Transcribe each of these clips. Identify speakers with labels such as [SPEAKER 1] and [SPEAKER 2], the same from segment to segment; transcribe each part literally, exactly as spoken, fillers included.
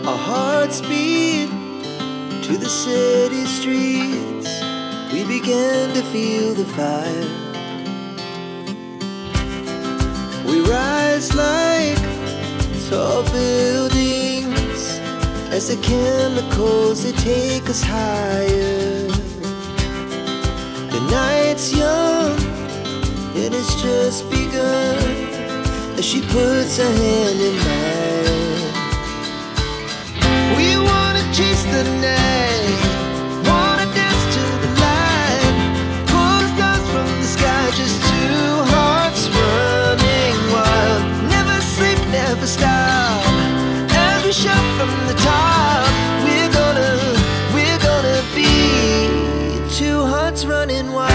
[SPEAKER 1] Our hearts beat to the city streets. We began to feel the fire. We rise like tall buildings as the chemicals, they take us higher. The night's young and it's just begun as she puts her hand in mine. We wanna chase the night, wanna dance to the light, pull the stars from the sky, just two hearts running wild. Never sleep, never stop, as we shout from the top. We're gonna, we're gonna be two hearts running wild.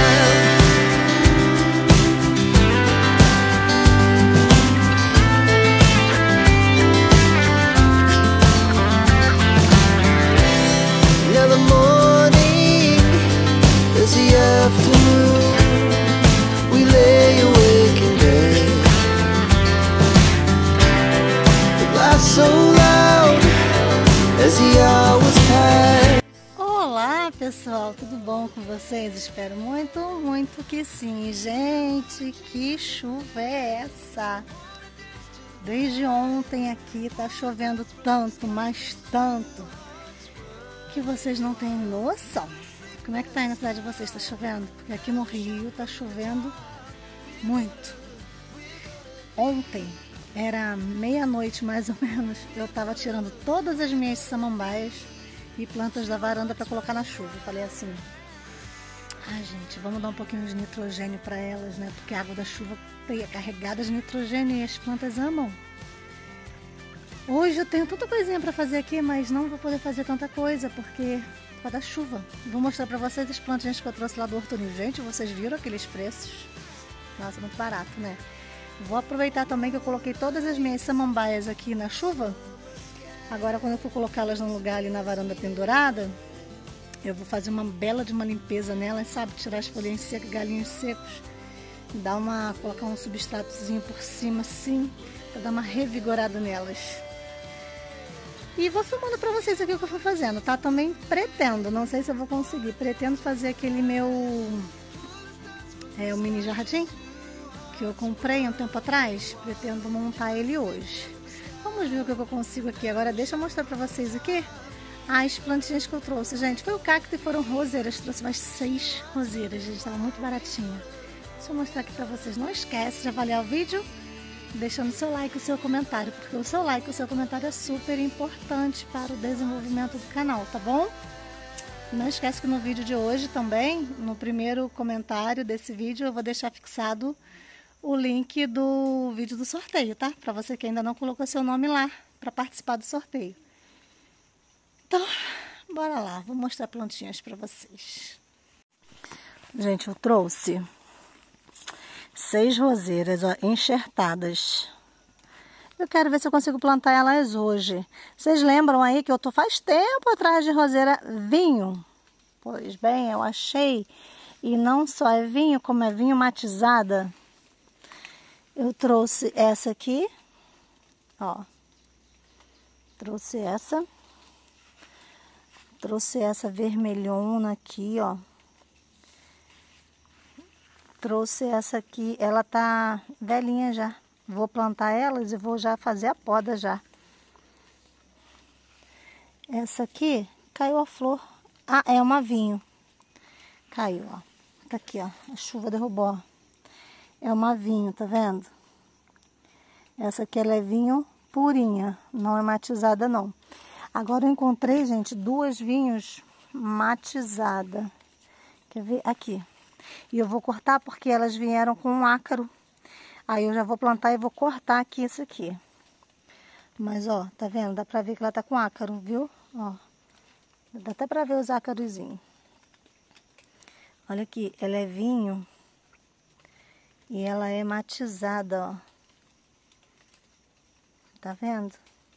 [SPEAKER 1] Afternoon, we lay awake in bed. The laugh so loud as the hours pass.
[SPEAKER 2] Olá pessoal, tudo bom com vocês? Espero muito, muito que sim. Gente, que chuva é essa? Desde ontem aqui tá chovendo tanto, mas tanto, que vocês não têm noção. Como é que tá aí na cidade de vocês? Tá chovendo? Porque aqui no Rio tá chovendo muito. Ontem, era meia-noite mais ou menos, eu tava tirando todas as minhas samambaias e plantas da varanda para colocar na chuva. Eu falei assim, ah gente, vamos dar um pouquinho de nitrogênio para elas, né? Porque a água da chuva é carregada de nitrogênio e as plantas amam. Hoje eu tenho tanta coisinha para fazer aqui, mas não vou poder fazer tanta coisa porque da chuva. Vou mostrar pra vocês as plantinhas que eu trouxe lá do Hortolino. Gente, vocês viram aqueles preços? Nossa, muito barato, né? Vou aproveitar também que eu coloquei todas as minhas samambaias aqui na chuva. Agora, quando eu for colocá-las num lugar ali na varanda pendurada, eu vou fazer uma bela de uma limpeza nelas, sabe? Tirar as folhinhas secas, galinhos secos, dar uma, colocar um substratozinho por cima assim, pra dar uma revigorada nelas. E vou filmando pra vocês aqui o que eu fui fazendo, tá? Também pretendo, não sei se eu vou conseguir, pretendo fazer aquele meu é, o mini jardim que eu comprei um tempo atrás, pretendo montar ele hoje. Vamos ver o que eu consigo aqui. Agora deixa eu mostrar pra vocês aqui as plantinhas que eu trouxe. Gente, foi o cacto e foram roseiras, trouxe mais seis roseiras, gente, estava muito baratinha. Deixa eu mostrar aqui pra vocês, não esquece de avaliar o vídeo deixando o seu like e o seu comentário, porque o seu like e o seu comentário é super importante para o desenvolvimento do canal, tá bom? Não esquece que no vídeo de hoje também, no primeiro comentário desse vídeo, eu vou deixar fixado o link do vídeo do sorteio, tá? Para você que ainda não colocou seu nome lá para participar do sorteio. Então, bora lá, vou mostrar plantinhas para vocês. Gente, eu trouxe seis roseiras, ó, enxertadas. Eu quero ver se eu consigo plantar elas hoje. Vocês lembram aí que eu tô faz tempo atrás de roseira vinho? Pois bem, eu achei. E não só é vinho, como é vinho matizada. Eu trouxe essa aqui, ó. Trouxe essa. Trouxe essa vermelhona aqui, ó. Trouxe essa aqui, ela tá velhinha já. Vou plantar elas e vou já fazer a poda já. Essa aqui caiu a flor. Ah, é uma vinho. Caiu, ó. Tá aqui, ó. A chuva derrubou. É uma vinho, tá vendo? Essa aqui ela é vinho purinha, não é matizada não. Agora eu encontrei, gente, duas vinhos matizadas. Quer ver? Aqui. E eu vou cortar porque elas vieram com um ácaro. Aí eu já vou plantar e vou cortar aqui isso aqui. Mas, ó, tá vendo? Dá pra ver que ela tá com ácaro, viu? Ó, dá até pra ver os ácarozinhos. Olha aqui, ela é vinho. E ela é matizada, ó. Tá vendo?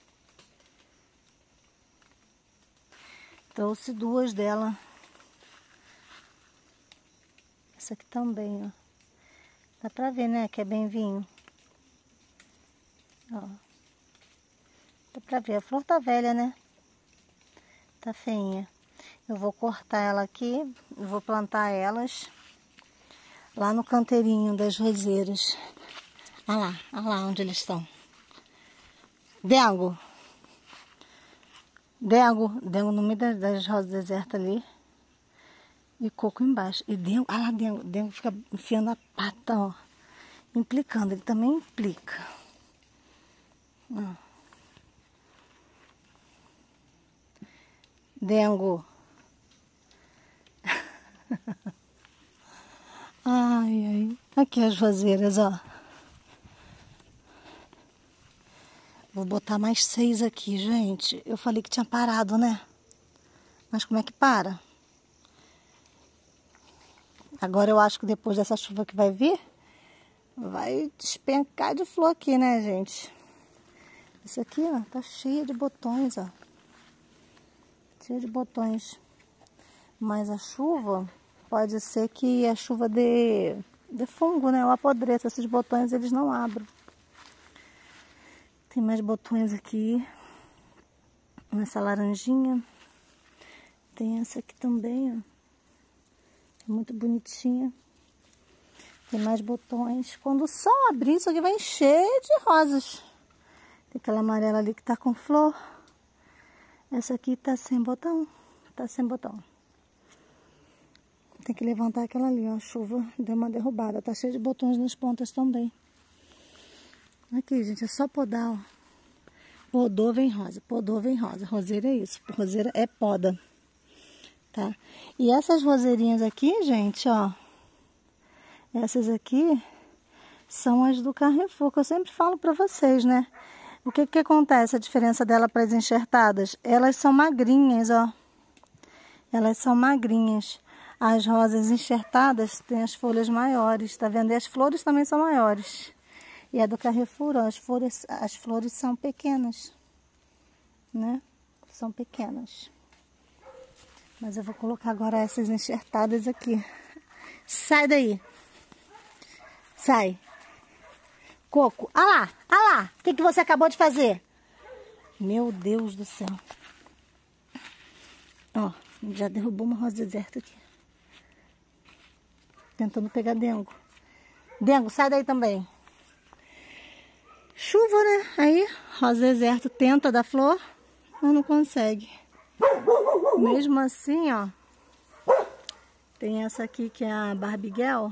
[SPEAKER 2] Trouxe duas dela. Essa aqui também, ó. Dá pra ver, né, que é bem vinho. Ó. Dá pra ver, a flor tá velha, né? Tá feinha. Eu vou cortar ela aqui, vou plantar elas lá no canteirinho das roseiras. Olha lá, olha lá onde eles estão. Dengo. Dengo. Dengo no meio das, das rosas desertas ali. E coco embaixo. E Dengo, olha lá, Dengo. Dengo fica enfiando a pata, ó. Implicando, ele também implica. Ó. Dengo. Ai, ai. Aqui as roseiras, ó. Vou botar mais seis aqui, gente. Eu falei que tinha parado, né? Mas como é que para? Agora eu acho que depois dessa chuva que vai vir, vai despencar de flor aqui, né, gente? Isso aqui, ó, tá cheio de botões, ó. Cheio de botões. Mas a chuva, pode ser que a chuva de, de fungo, né? Ou apodreça. Esses botões, eles não abrem. Tem mais botões aqui. Essa laranjinha. Tem essa aqui também, ó. Muito bonitinha. Tem mais botões. Quando o sol abrir, isso aqui vai encher de rosas. Tem aquela amarela ali que tá com flor. Essa aqui tá sem botão. Tá sem botão. Tem que levantar aquela ali, ó. A chuva deu uma derrubada. Tá cheio de botões nas pontas também. Aqui, gente, é só podar, ó. Podou, vem rosa. Podou, vem rosa. Roseira é isso. Roseira é poda. Tá? E essas roseirinhas aqui, gente, ó. Essas aqui são as do Carrefour, que eu sempre falo pra vocês, né? O que que acontece? A diferença dela para as enxertadas? Elas são magrinhas, ó. Elas são magrinhas. As rosas enxertadas têm as folhas maiores, tá vendo? E as flores também são maiores. E a do Carrefour, ó, as flores, as flores são pequenas, né? São pequenas. Mas eu vou colocar agora essas enxertadas aqui. Sai daí. Sai. Coco, ah lá, ah lá. O que que você acabou de fazer? Meu Deus do céu. Ó, já derrubou uma rosa deserta aqui. Tentando pegar dengo. Dengo, sai daí também. Chuva, né? Aí, rosa deserta tenta dar flor, mas não consegue. Mesmo assim, ó. Tem essa aqui que é a Barbiguel.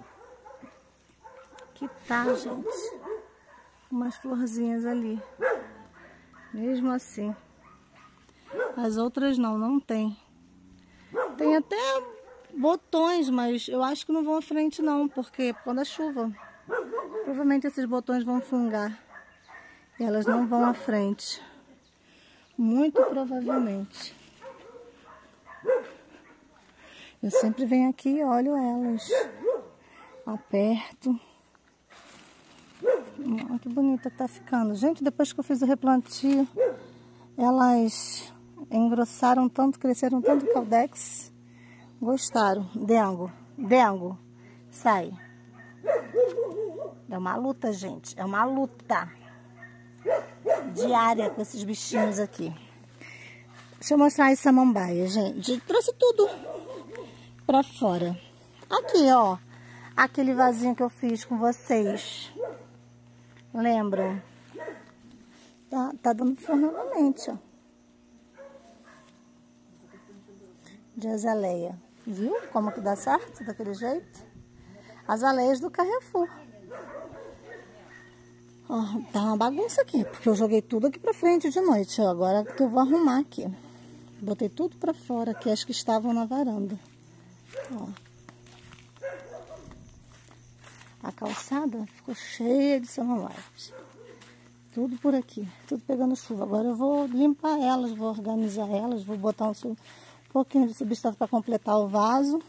[SPEAKER 2] Que tá, gente. Umas florzinhas ali. Mesmo assim. As outras não, não tem. Tem até botões, mas eu acho que não vão à frente não, porque por causa da chuva. Provavelmente esses botões vão fungar. E elas não vão à frente. Muito provavelmente. Eu sempre venho aqui e olho elas. Aperto. Olha que bonita que tá ficando. Gente, depois que eu fiz o replantio, elas engrossaram tanto, cresceram tanto o caldex. Gostaram. Dengo, dengo, sai. É uma luta, gente. É uma luta diária com esses bichinhos aqui. Deixa eu mostrar essa samambaia, gente. Eu trouxe tudo pra fora. Aqui, ó. Aquele vasinho que eu fiz com vocês. Lembram? Tá, tá dando flor novamente, ó. De azaleia. Viu como que dá certo daquele jeito? As aleias do Carrefour. Ó, tá uma bagunça aqui, porque eu joguei tudo aqui pra frente de noite. Ó, agora que eu vou arrumar aqui. Botei tudo pra fora, que as que estavam na varanda. Ó. A calçada ficou cheia de samambaias. Tudo por aqui, tudo pegando chuva. Agora eu vou limpar elas, vou organizar elas, vou botar um, um pouquinho de substrato para completar o vaso.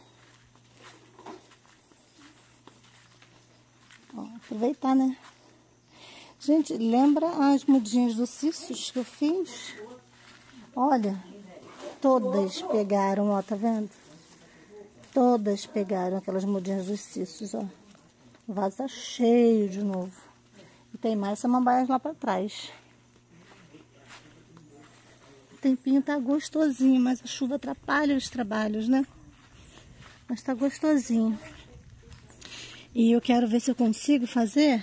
[SPEAKER 2] Ó, aproveitar, né? Gente, lembra as mudinhas do Cissos que eu fiz? Olha, todas pegaram, ó, tá vendo? Todas pegaram aquelas mudinhas dos Cissos, ó. O vaso tá cheio de novo. E tem mais samambaias lá pra trás. tempinho tá gostosinho, mas a chuva atrapalha os trabalhos, né? Mas tá gostosinho. E eu quero ver se eu consigo fazer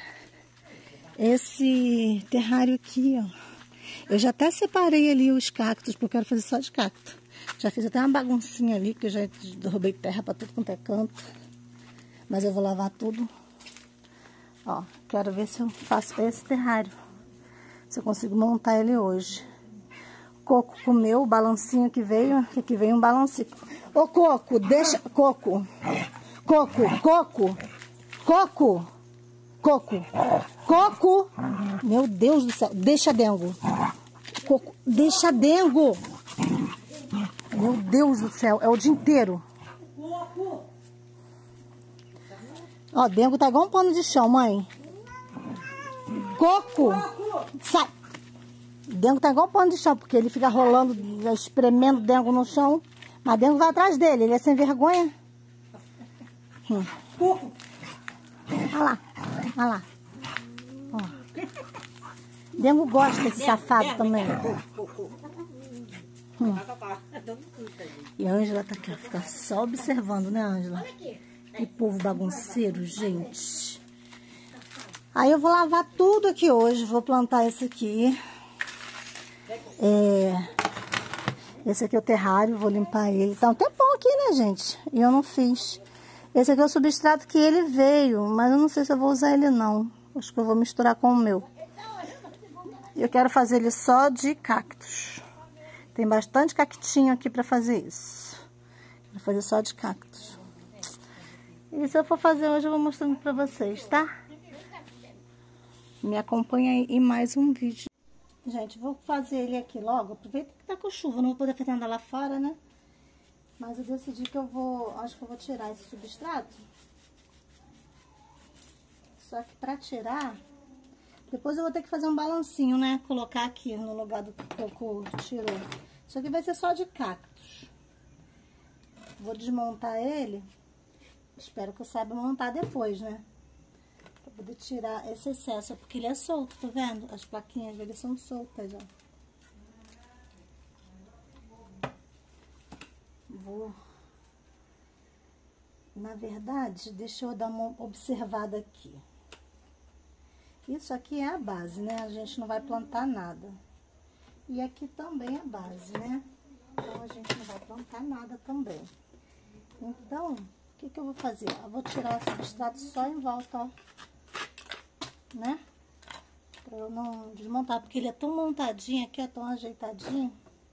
[SPEAKER 2] esse terrário aqui, ó. Eu já até separei ali os cactos, porque eu quero fazer só de cacto. Já fiz até uma baguncinha ali, que eu já derrubei terra pra tudo quanto é canto. Mas eu vou lavar tudo. Ó, quero ver se eu faço esse terrário. Se eu consigo montar ele hoje. Coco comeu o balancinho que veio, que aqui veio um balancinho. Ô, Coco, deixa... Coco. Coco, Coco. Coco. Coco. Coco. Meu Deus do céu. Deixa dengo. Coco. Deixa dengo. Meu Deus do céu. É o dia inteiro. Ó, dengo tá igual um pano de chão, mãe. Coco. Sai. Dengo tá igual um pano de chão, porque ele fica rolando, espremendo dengo no chão. Mas dengo vai atrás dele. Ele é sem vergonha. Hum. Olha lá. Olha lá. Ó. Dengo gosta desse safado também. Hum. E a Ângela tá aqui, ó. Fica só observando, né, Ângela? Que povo bagunceiro, gente. Aí eu vou lavar tudo aqui hoje. Vou plantar esse aqui. É... Esse aqui é o terrário. Vou limpar ele. Tá um tempão aqui, né, gente? E eu não fiz. Esse aqui é o substrato que ele veio. Mas eu não sei se eu vou usar ele, não. Acho que eu vou misturar com o meu. Eu quero fazer ele só de cactos. Tem bastante cactinho aqui pra fazer isso. Vou fazer só de cactos. E se eu for fazer hoje, eu vou mostrando pra vocês, tá? Me acompanha aí em mais um vídeo. Gente, vou fazer ele aqui logo. Aproveita que tá com chuva, não vou poder fazer nada lá fora, né? Mas eu decidi que eu vou... Acho que eu vou tirar esse substrato. Só que pra tirar... Depois eu vou ter que fazer um balancinho, né? Colocar aqui no lugar do que o Coco tirou. Isso aqui vai ser só de cactos. Vou desmontar ele. Espero que eu saiba montar depois, né? Pra poder tirar esse excesso. Porque ele é solto, tá vendo? As plaquinhas dele são soltas, ó. Vou... Na verdade, deixa eu dar uma observada aqui. Isso aqui é a base, né? A gente não vai plantar nada. E aqui também é a base, né? Então, a gente não vai plantar nada também. Então, o que que eu vou fazer? Eu vou tirar o substrato só em volta, ó. Né? Pra eu não desmontar, porque ele é tão montadinho aqui, é tão ajeitadinho.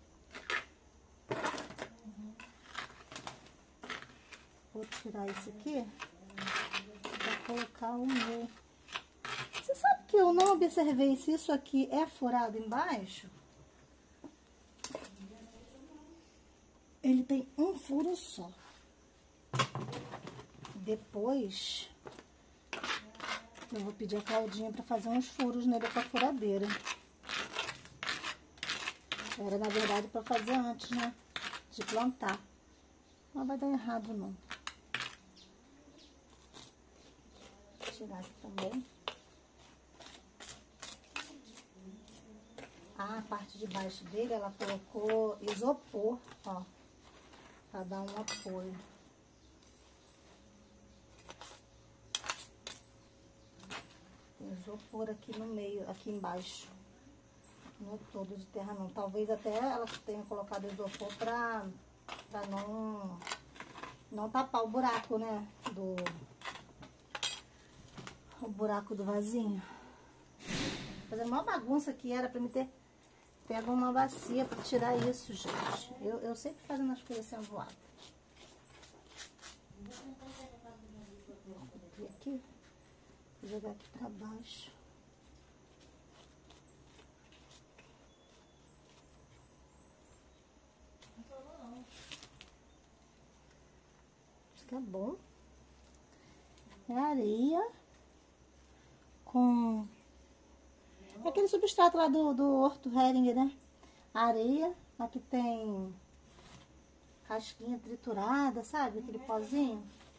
[SPEAKER 2] Vou tirar esse aqui pra colocar o meu. Você sabe que eu não observei se isso aqui é furado embaixo? Ele tem um furo só. Depois, eu vou pedir a Claudinha para fazer uns furos nele com a furadeira. Era, na verdade, para fazer antes, né? De plantar. Não vai dar errado, não. Vou tirar aqui também. A parte de baixo dele, ela colocou isopor, ó, pra dar um apoio. Tem isopor aqui no meio, aqui embaixo. Não é todo de terra, não. Talvez até ela tenha colocado isopor pra, pra não, não tapar o buraco, né, do... O buraco do vasinho. Fazer uma bagunça que era pra me ter... Pega uma bacia pra tirar isso, gente. Eu, eu sempre fazendo as coisas sem voar. Vou aqui. Vou jogar aqui pra baixo. Fica bom. É areia com... É aquele substrato lá do, do Horto Hering, né? Areia. Aqui tem casquinha triturada, sabe? Aquele pozinho.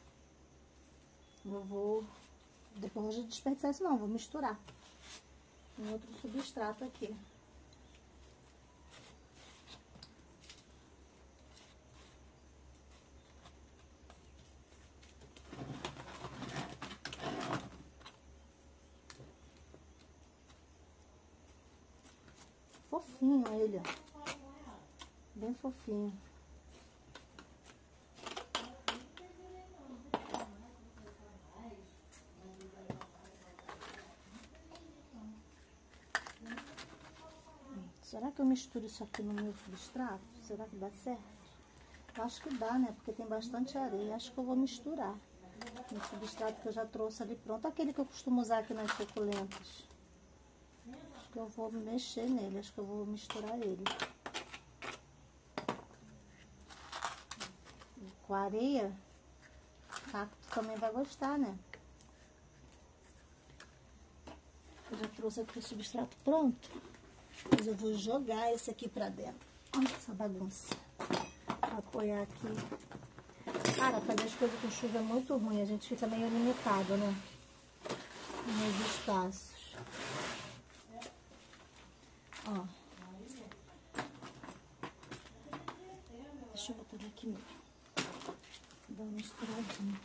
[SPEAKER 2] Eu vou... Depois de desperdiçar isso não, vou misturar. Tem outro substrato aqui. fofinho ele, ó. Bem fofinho. Será que eu misturo isso aqui no meu substrato? Será que dá certo? Eu acho que dá, né? Porque tem bastante areia. Acho que eu vou misturar no substrato que eu já trouxe ali pronto. Aquele que eu costumo usar aqui nas suculentas. Acho que eu vou mexer nele. Acho que eu vou misturar ele. E com a areia, o cacto também vai gostar, né? Eu já trouxe aqui o substrato pronto. Mas eu vou jogar esse aqui pra dentro. Olha essa bagunça. Vou apoiar aqui. Cara, fazer as coisas com chuva é muito ruim. A gente fica meio limitado, né? Nos espaços. Ó. Deixa eu botar aqui mesmo. Dá uma misturadinha.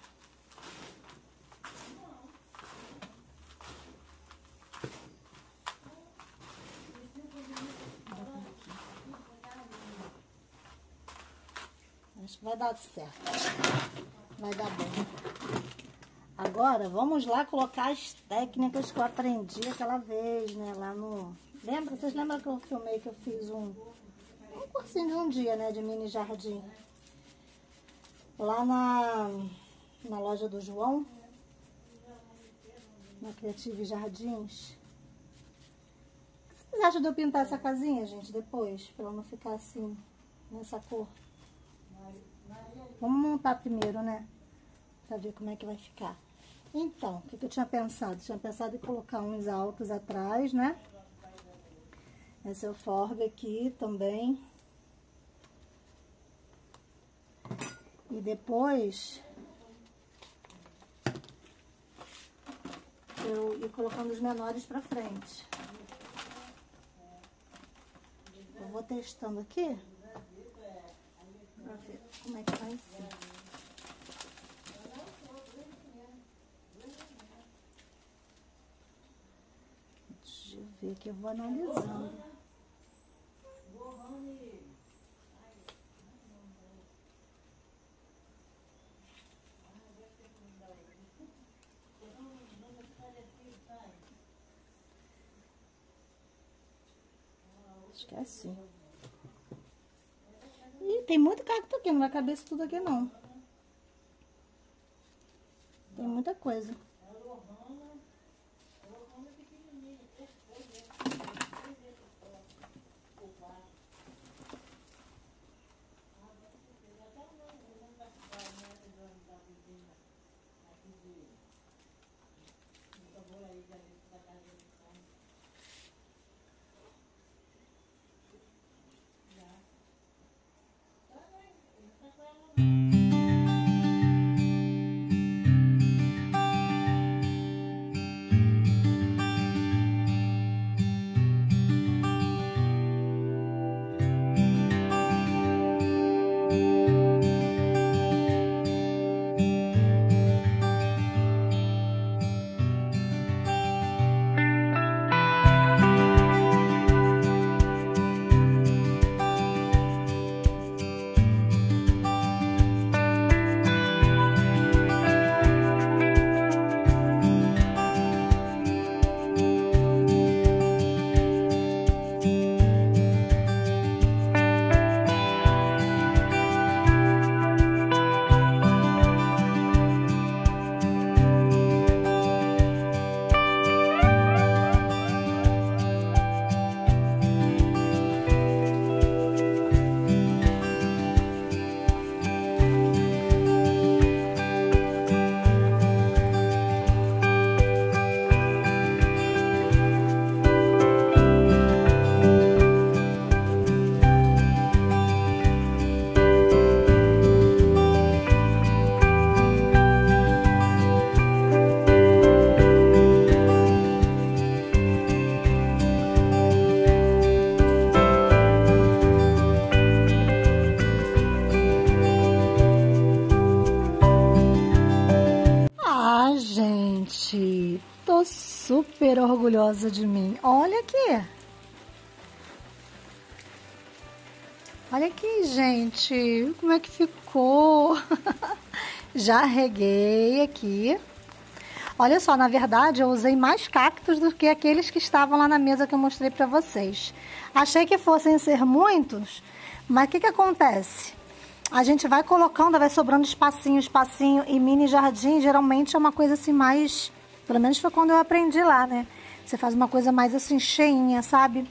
[SPEAKER 2] Acho que vai dar certo. Vai dar bom. Agora, vamos lá colocar as técnicas que eu aprendi aquela vez, né? Lá no... Lembra? Vocês lembram que eu filmei que eu fiz um... Um cursinho de um dia, né? De mini jardim. Lá na... Na loja do João. Na Criative Jardins. O que vocês acham de eu pintar essa casinha, gente, depois? Pra ela não ficar assim, nessa cor. Vamos montar primeiro, né? Pra ver como é que vai ficar. Então, o que, que eu tinha pensado? Eu tinha pensado em colocar uns altos atrás, né? Essa euforbe aqui também. E depois eu ir colocando os menores pra frente. Eu vou testando aqui. Pra ver como é que vai ser. Deixa eu ver que eu vou analisando. Acho que é assim. Ih, tem muito cacto aqui, não vai caber isso tudo aqui não. Tem muita coisa. Tô super orgulhosa de mim. Olha aqui. Olha aqui, gente, como é que ficou? Já reguei aqui. Olha só, na verdade eu usei mais cactos do que aqueles que estavam lá na mesa que eu mostrei pra vocês. Achei que fossem ser muitos, mas o que que acontece? A gente vai colocando, vai sobrando espacinho, espacinho, e mini jardim geralmente é uma coisa assim mais... Pelo menos foi quando eu aprendi lá, né? Você faz uma coisa mais assim, cheinha, sabe?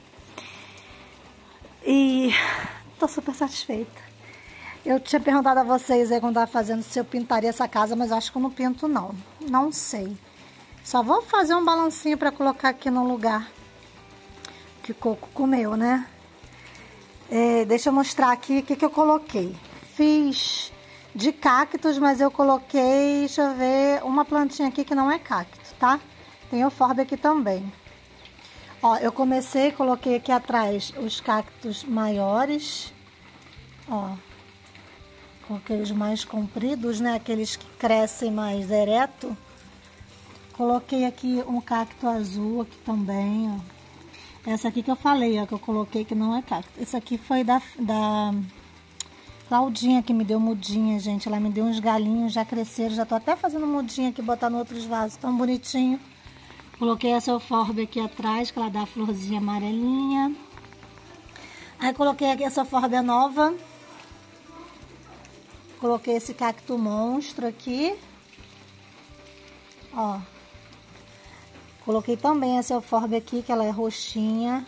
[SPEAKER 2] E tô super satisfeita. Eu tinha perguntado a vocês aí quando tava fazendo se eu pintaria essa casa, mas acho que eu não pinto não. Não sei. Só vou fazer um balancinho pra colocar aqui no lugar que o Coco comeu, né? É, deixa eu mostrar aqui o que, que eu coloquei. Fiz de cactos, mas eu coloquei, deixa eu ver, uma plantinha aqui que não é cacto, tá? Tem eufórbia aqui também. Ó, eu comecei, coloquei aqui atrás os cactos maiores, ó. Coloquei os mais compridos, né? Aqueles que crescem mais ereto. Coloquei aqui um cacto azul aqui também, ó. Essa aqui que eu falei, ó, que eu coloquei que não é cacto. Esse aqui foi da, da Claudinha que me deu mudinha, gente. Ela me deu uns galinhos, já cresceram. Já tô até fazendo mudinha aqui, botando outros vasos, tão bonitinho. Coloquei essa eufórbia aqui atrás, que ela dá a florzinha amarelinha. Aí coloquei aqui essa eufórbia nova. Coloquei esse cacto monstro aqui. Ó. Coloquei também essa eufórbia aqui, que ela é roxinha.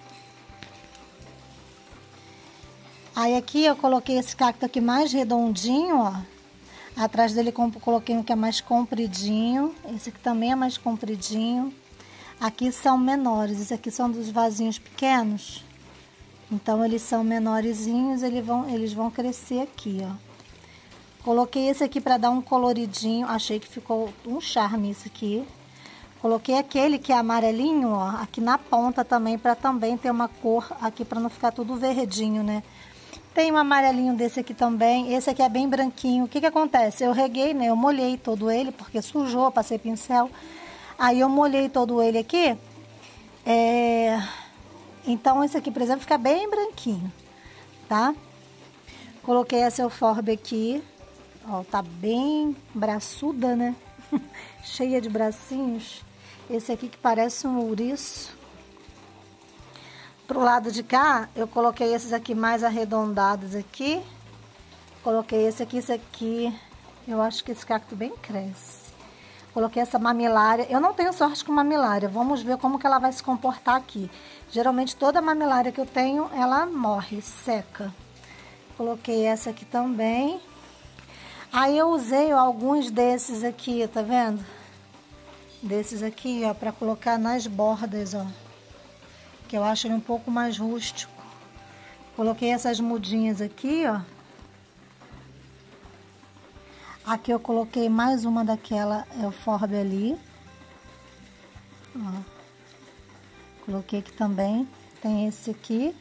[SPEAKER 2] Aí aqui eu coloquei esse cacto aqui mais redondinho, ó. Atrás dele coloquei um que é mais compridinho. Esse aqui também é mais compridinho. Aqui são menores. Esse aqui são dos vasinhos pequenos. Então eles são menorzinhos, eles vão, eles vão crescer aqui, ó. Coloquei esse aqui para dar um coloridinho. Achei que ficou um charme esse aqui. Coloquei aquele que é amarelinho, ó, aqui na ponta também, para também ter uma cor aqui, para não ficar tudo verdinho, né? Tem um amarelinho desse aqui também. Esse aqui é bem branquinho. O que que acontece? Eu reguei, né? Eu molhei todo ele, porque sujou, passei pincel. Aí eu molhei todo ele aqui. É... Então esse aqui, por exemplo, fica bem branquinho, tá? Coloquei essa eufórbia aqui. Ó, tá bem braçuda, né? Cheia de bracinhos. Esse aqui que parece um ouriço. Pro lado de cá, eu coloquei esses aqui mais arredondados aqui. Coloquei esse aqui, esse aqui. Eu acho que esse cacto bem cresce. Coloquei essa mamilária. Eu não tenho sorte com mamilária. Vamos ver como que ela vai se comportar aqui. Geralmente toda mamilária que eu tenho, ela morre, seca. Coloquei essa aqui também. Aí eu usei ó, alguns desses aqui, tá vendo? Desses aqui, ó, pra colocar nas bordas, ó. Que eu acho ele um pouco mais rústico. Coloquei essas mudinhas aqui, ó. Aqui eu coloquei mais uma daquela eufórbia ali. Ó. Coloquei aqui também. Tem esse aqui.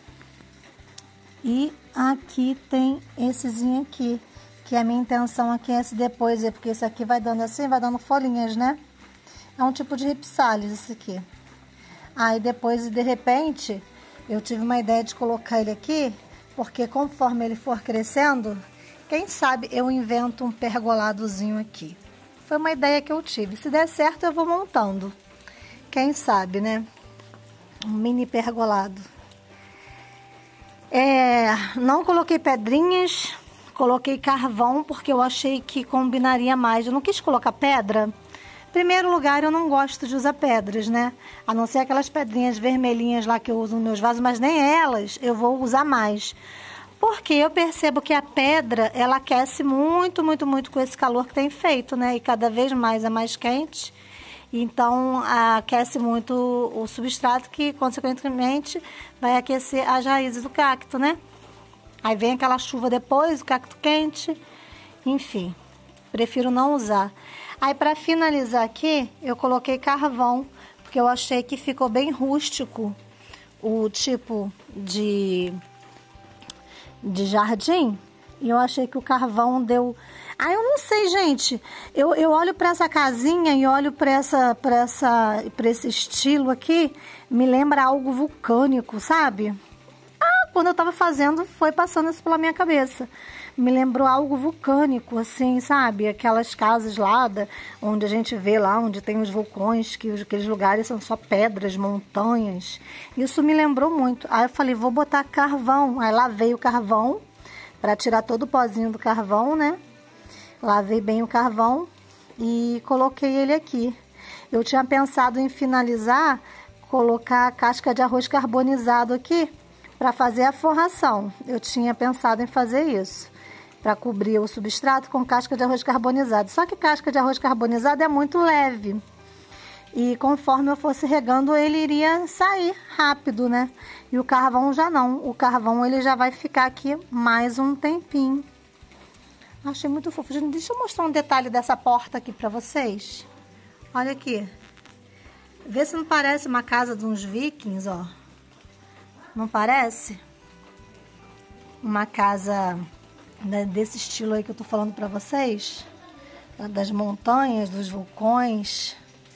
[SPEAKER 2] E aqui tem essezinho aqui. Que a minha intenção aqui é esse depois, é porque esse aqui vai dando assim, vai dando folhinhas, né? É um tipo de ripsales esse aqui. Aí depois, de repente, eu tive uma ideia de colocar ele aqui, porque conforme ele for crescendo, quem sabe eu invento um pergoladozinho aqui. Foi uma ideia que eu tive. Se der certo, eu vou montando. Quem sabe, né? Um mini pergolado. É, não coloquei pedrinhas, coloquei carvão, porque eu achei que combinaria mais. Eu não quis colocar pedra. Em primeiro lugar, eu não gosto de usar pedras, né? A não ser aquelas pedrinhas vermelhinhas lá que eu uso nos meus vasos, mas nem elas eu vou usar mais. Porque eu percebo que a pedra, ela aquece muito, muito, muito com esse calor que tem feito, né? E cada vez mais é mais quente. Então, aquece muito o substrato que, consequentemente, vai aquecer as raízes do cacto, né? Aí vem aquela chuva depois, o cacto quente. Enfim, prefiro não usar. Aí, para finalizar aqui, eu coloquei carvão, porque eu achei que ficou bem rústico o tipo de, de jardim. E eu achei que o carvão deu... Ah, eu não sei, gente. Eu, eu olho para essa casinha e olho para essa, para essa, para esse estilo aqui, me lembra algo vulcânico, sabe? Ah, quando eu estava fazendo, foi passando isso pela minha cabeça. Me lembrou algo vulcânico, assim, sabe? Aquelas casas lá, da, onde a gente vê lá, onde tem os vulcões, que os, aqueles lugares são só pedras, montanhas. Isso me lembrou muito. Aí eu falei, vou botar carvão. Aí lavei o carvão, para tirar todo o pozinho do carvão, né? Lavei bem o carvão e coloquei ele aqui. Eu tinha pensado em finalizar, colocar a casca de arroz carbonizado aqui, para fazer a forração. Eu tinha pensado em fazer isso, para cobrir o substrato com casca de arroz carbonizado. Só que casca de arroz carbonizado é muito leve. E conforme eu fosse regando, ele iria sair rápido, né? E o carvão já não. O carvão ele já vai ficar aqui mais um tempinho. Achei muito fofo. Gente, deixa eu mostrar um detalhe dessa porta aqui para vocês. Olha aqui. Vê se não parece uma casa de uns vikings, ó. Não parece? Uma casa desse estilo aí que eu tô falando pra vocês. Das montanhas, dos vulcões.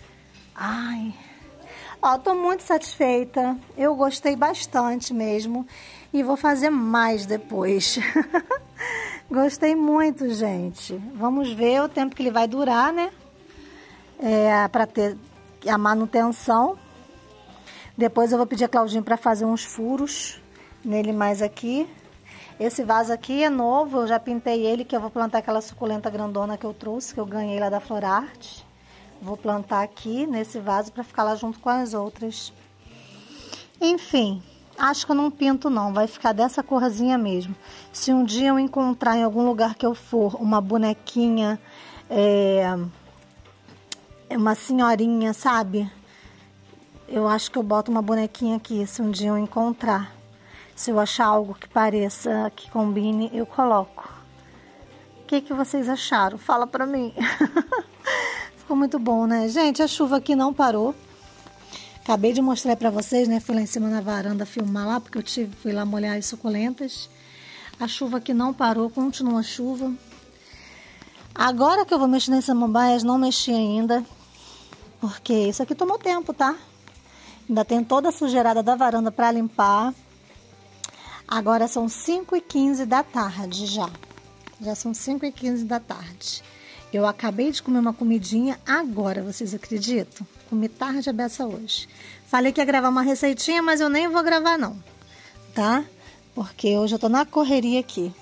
[SPEAKER 2] Ai. Ó, tô muito satisfeita. Eu gostei bastante mesmo. E vou fazer mais depois. Gostei muito, gente. Vamos ver o tempo que ele vai durar, né? É, pra ter a manutenção. Depois eu vou pedir a Claudinha para fazer uns furos nele mais aqui. Esse vaso aqui é novo, eu já pintei ele, que eu vou plantar aquela suculenta grandona que eu trouxe, que eu ganhei lá da Florarte. Vou plantar aqui nesse vaso para ficar lá junto com as outras. Enfim, acho que eu não pinto não, vai ficar dessa corzinha mesmo. Se um dia eu encontrar em algum lugar que eu for uma bonequinha, é, uma senhorinha, sabe? Eu acho que eu boto uma bonequinha aqui, se um dia eu encontrar. Se eu achar algo que pareça, que combine, eu coloco. O que que vocês acharam? Fala pra mim. Ficou muito bom, né? Gente, a chuva aqui não parou. Acabei de mostrar pra vocês, né? Fui lá em cima na varanda filmar lá, porque eu tive, fui lá molhar as suculentas. A chuva aqui não parou, continua a chuva. Agora que eu vou mexer nessas samambaias, não mexi ainda. Porque isso aqui tomou tempo, tá? Ainda tem toda a sujeirada da varanda para limpar. Agora são cinco e quinze da tarde já. Já são cinco e quinze da tarde. Eu acabei de comer uma comidinha agora, vocês acreditam? Comi tarde a beça hoje. Falei que ia gravar uma receitinha, mas eu nem vou gravar não, tá? Porque hoje eu tô na correria aqui.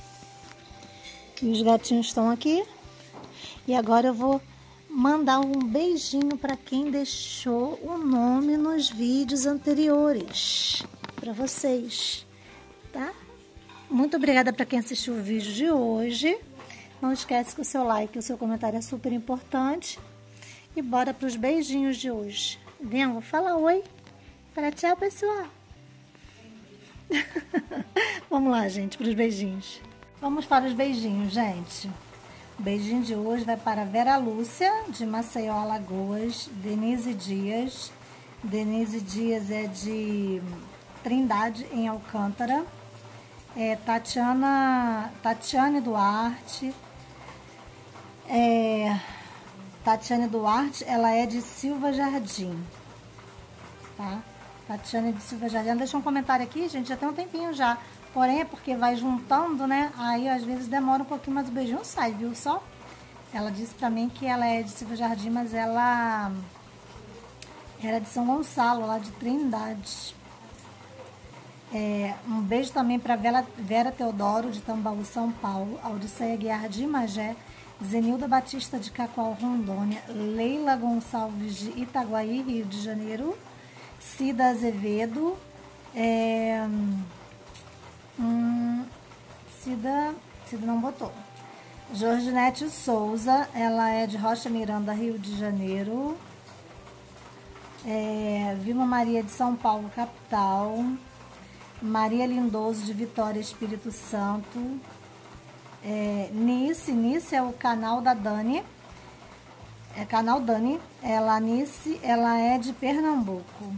[SPEAKER 2] E os gatinhos estão aqui. E agora eu vou mandar um beijinho para quem deixou o nome nos vídeos anteriores, para vocês, tá? Muito obrigada para quem assistiu o vídeo de hoje. Não esquece que o seu like e o seu comentário é super importante. E bora para os beijinhos de hoje. Vengo, fala oi. Fala tchau, pessoal. Vamos lá, gente, para os beijinhos. Vamos para os beijinhos, gente. O beijinho de hoje vai para Vera Lúcia, de Maceió, Alagoas, Denise Dias. Denise Dias é de Trindade, em Alcântara. É, Tatiana, Tatiane Duarte. É, Tatiane Duarte, ela é de Silva Jardim. Tá? Tatiane de Silva Jardim. Ela deixou um comentário aqui, gente, já tem um tempinho já. Porém, é porque vai juntando, né? Aí, às vezes, demora um pouquinho, mas o beijinho sai, viu só? Ela disse pra mim que ela é de Silva Jardim, mas ela era de São Gonçalo, lá de Trindade. É, um beijo também pra Vera, Vera Teodoro, de Tambaú, São Paulo. Audiceia Guiar, de Magé. Zenilda Batista, de Cacoal, Rondônia. Leila Gonçalves, de Itaguaí, Rio de Janeiro. Cida Azevedo. É... Hum, Cida, Cida não botou. Jorginete Souza, ela é de Rocha Miranda, Rio de Janeiro. É, Vilma Maria de São Paulo, capital. Maria Lindoso, de Vitória, Espírito Santo. É, Nice, Nice é o canal da Dani. É canal Dani. Ela, Nice, ela é de Pernambuco.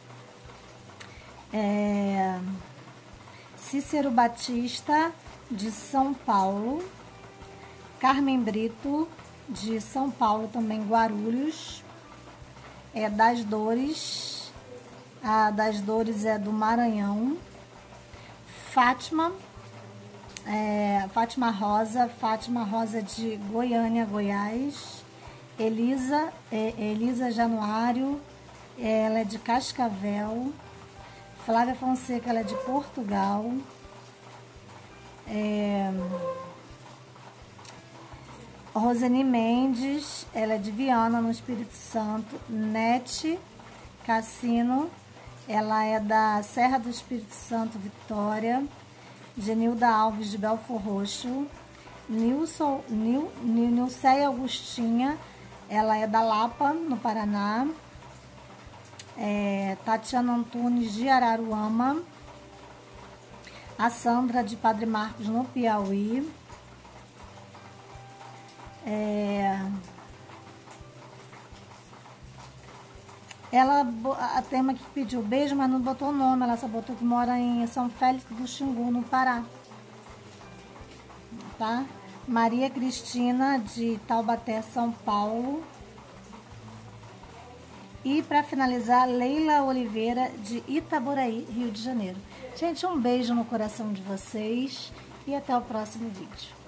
[SPEAKER 2] É... Cícero Batista, de São Paulo. Carmen Brito, de São Paulo, também Guarulhos. É das Dores. A das Dores é do Maranhão. Fátima, é, Fátima Rosa, Fátima Rosa de Goiânia, Goiás. Elisa, é, Elisa Januário, ela é de Cascavel. Flávia Fonseca, ela é de Portugal. É, Rosane Mendes, ela é de Viana, no Espírito Santo. Nete Cassino, ela é da Serra do Espírito Santo, Vitória. Genilda Alves, de Belfor Roxo. Nilson, Nil, Nilceia Augustinha, ela é da Lapa, no Paraná. É, Tatiana Antunes, de Araruama. A Sandra, de Padre Marcos, no Piauí. É, ela, a tema que pediu beijo, mas não botou o nome, ela só botou que mora em São Félix do Xingu, no Pará. Tá? Maria Cristina, de Taubaté, São Paulo. E para finalizar, Leila Oliveira, de Itaboraí, Rio de Janeiro. Gente, um beijo no coração de vocês e até o próximo vídeo.